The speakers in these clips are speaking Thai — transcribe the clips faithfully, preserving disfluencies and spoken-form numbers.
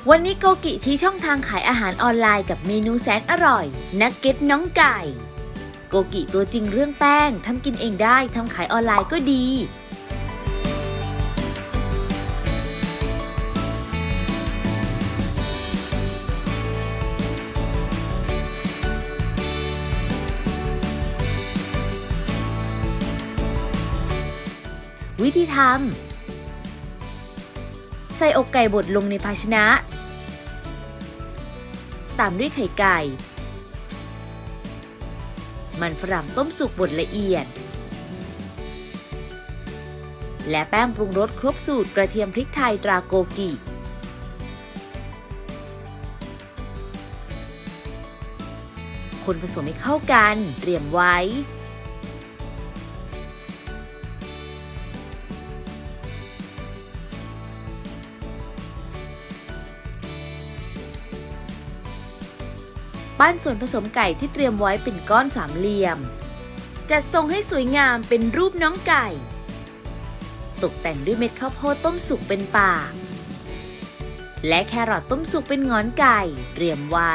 วันนี้โกกิชี้ช่องทางขายอาหารออนไลน์กับเมนูแสนอร่อยนักเก็ตน้องไก่โกกิตัวจริงเรื่องแป้งทำกินเองได้ทำขายออนไลน์ก็ดีวิธีทำใส่อกไก่บดลงในภาชนะตามด้วยไข่ไก่มันฝรั่งต้มสุกบดละเอียดและแป้งปรุงรสครบสูตรกระเทียมพริกไทยตราโกกิคนผสมให้เข้ากันเตรียมไว้ปั้นส่วนผสมไก่ที่เตรียมไว้เป็นก้อนสามเหลี่ยมจัดทรงให้สวยงามเป็นรูปน้องไก่ตกแต่งด้วยเม็ดข้าวโพดต้มสุกเป็นปากและแครอทต้มสุกเป็นงอนไก่เตรียมไว้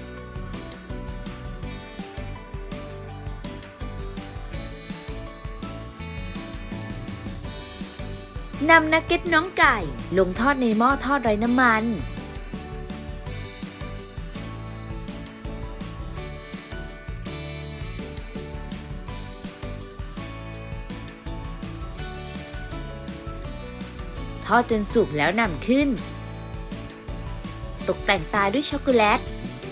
นำนักเก็ตน้องไก่ลงทอดในหม้อทอดไร้น้ำมันทอดจนสุกแล้วนำขึ้นตกแต่งตาด้วยช็อกโกแลต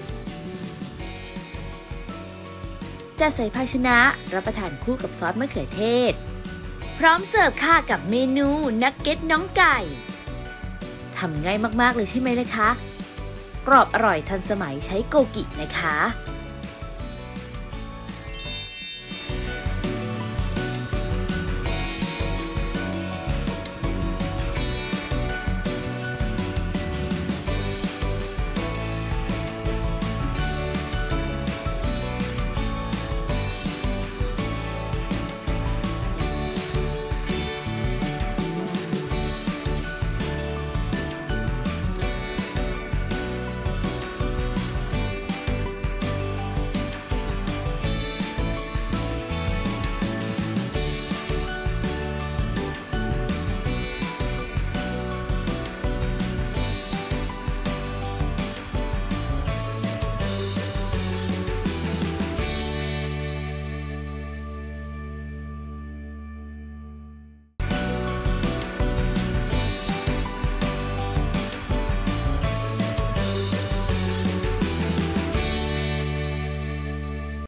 จะใส่ภาชนะรับประทานคู่กับซอสมะเขือเทศพร้อมเสิร์ฟค่ะกับเมนูนักเก็ตน้องไก่ทำง่ายมากๆเลยใช่ไหมล่ะคะกรอบอร่อยทันสมัยใช้โกกินะคะ